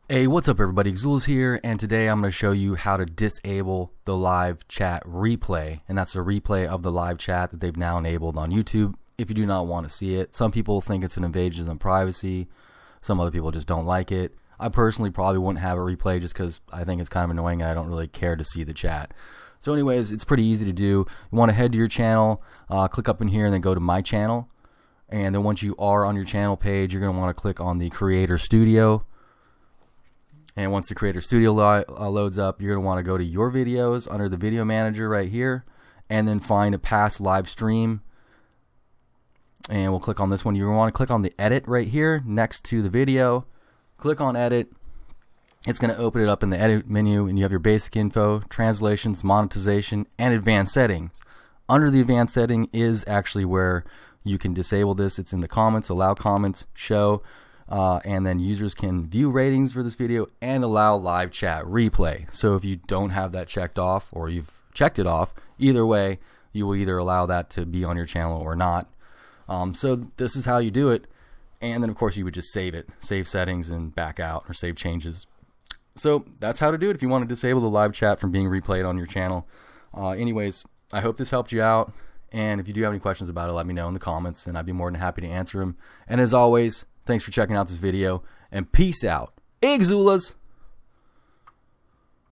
Hey, what's up everybody, Xula's here, and today I'm going to show you how to disable the live chat replay, and that's a replay of the live chat that they've now enabled on YouTube if you do not want to see it. Some people think it's an invasion of privacy, some other people just don't like it. I personally probably wouldn't have a replay just because I think it's kind of annoying and I don't really care to see the chat. So anyways, it's pretty easy to do. You want to head to your channel, click up in here and then go to my channel, and then once you are on your channel page, you're going to want to click on the Creator Studio. And once the Creator Studio loads up, you're going to want to go to your videos under the video manager right here and then find a past live stream, and we'll click on this one. You're going to want to click on the edit right here next to the video. Click on edit. It's going to open it up in the edit menu, and you have your basic info, translations, monetization, and advanced settings. Under the advanced setting is actually where you can disable this. It's in the comments, allow comments, show, and then users can view ratings for this video and allow live chat replay. So if you don't have that checked off, or you've checked it off, either way you will either allow that to be on your channel or not. So this is how you do it, and then of course you would just save it, save settings and back out, or save changes. So that's how to do it if you want to disable the live chat from being replayed on your channel. Anyways, I hope this helped you out, and if you do have any questions about it, let me know in the comments and I'd be more than happy to answer them. And as always, thanks for checking out this video, and peace out. Hey, Xulas!